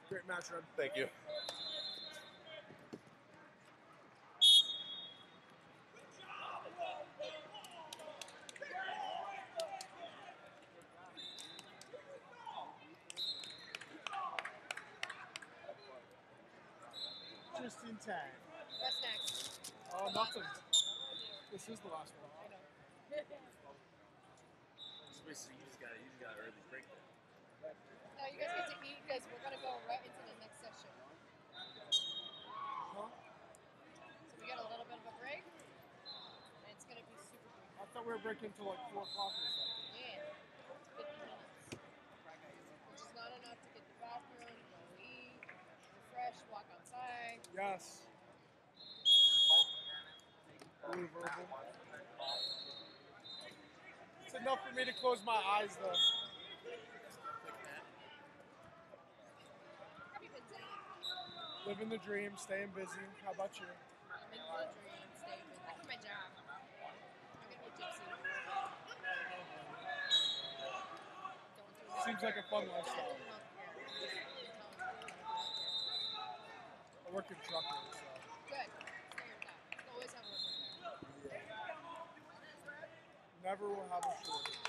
Great match, Red. Thank you. Just in time. What's next? Oh, nothing. This is the last one. I know. So basically, you just got early break there. No, you guys get to eat because we're gonna go right into the next session. Huh? So we got a little bit of a break, and it's gonna be super brief. I thought we were breaking until like 4 o'clock or something. Yeah, it's 50 minutes, which is not enough to get the bathroom, go eat, refresh, walk outside. Yes. Blue verbal. It's enough for me to close my eyes, though. Have you been saying? Living the dream, staying busy. How about you? Living the dream, staying busy. That's my job. I'm gonna be a gypsy. Don't do that. Seems like a fun Don't lifestyle. do healthcare. I work in trucking, so. Good. Stay with that. Always have work with that. Never will have a shortage.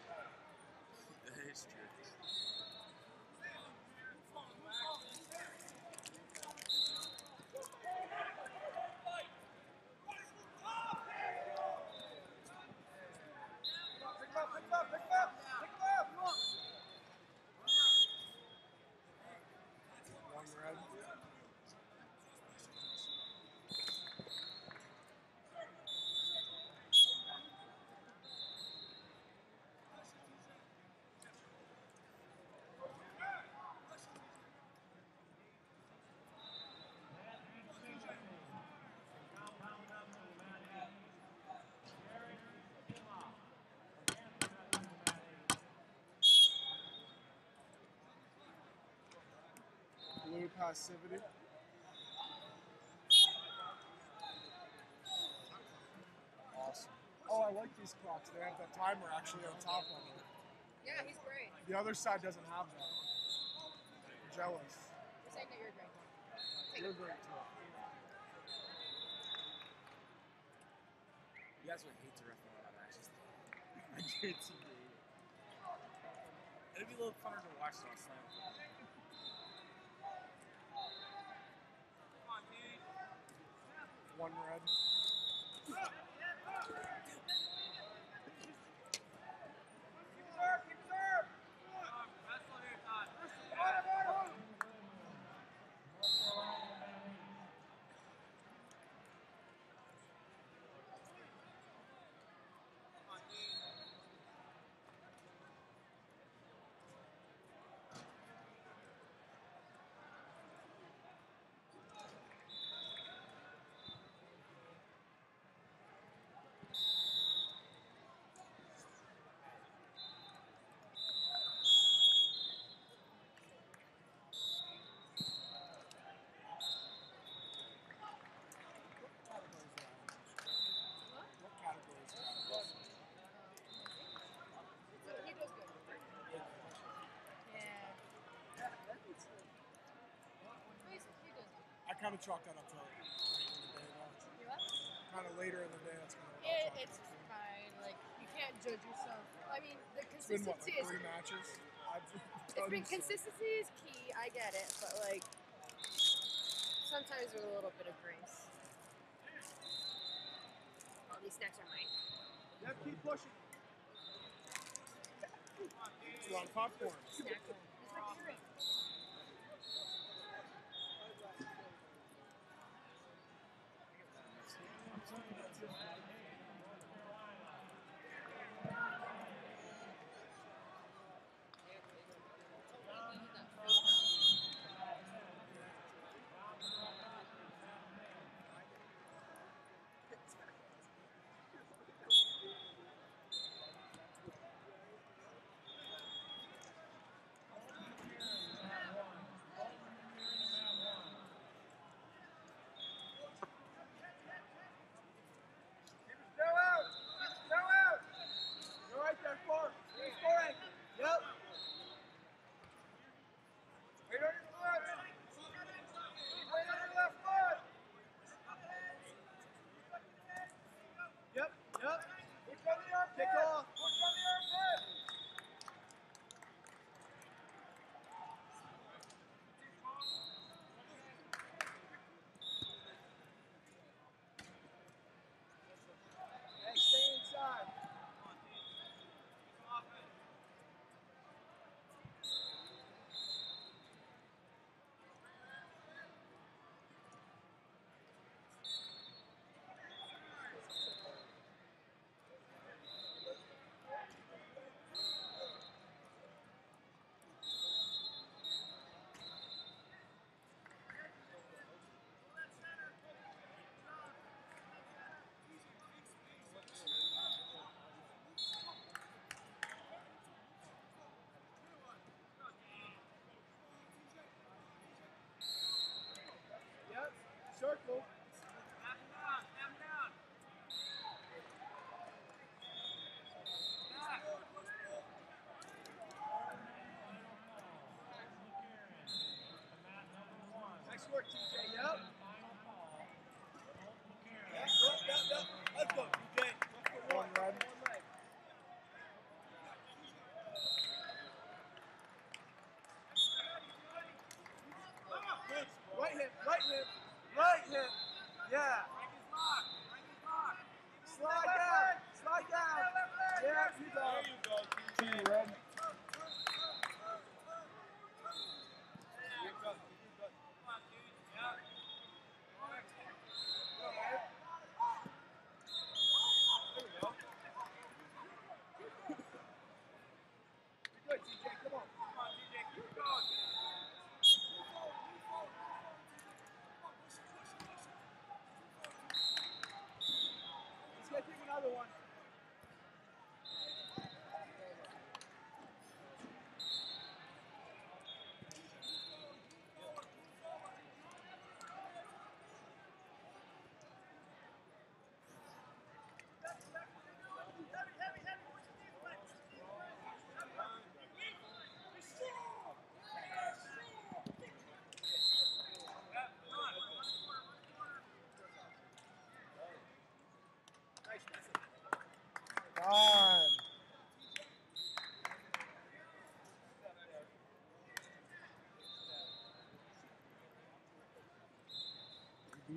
It's true. One red. Blue passivity. Awesome. Oh, I like these clocks. They have that timer actually on top of it. Yeah, he's great. The other side doesn't have that. I'm jealous. You're saying that you're great. Take You're it. great too. You guys would hate to ref a lot of matches. I guarantee you. It'd be a little funner to watch on Slam. One red. What categories are on? He does good. Yeah. He does good. I kind of chalk that up to late in the day, though. You what? Kind of later in the day, that's kind of It's fine. Like, you can't judge yourself. I mean, the It's been what, consistency like is. 3 matches? It's been consistency is key. I get it, but like sometimes with a little bit of grace. All these snacks are mine. Yeah, keep pushing. It's a lot of popcorn. Snack time. It's like shrimp.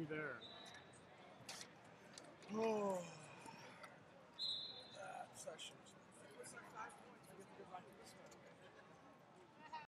there.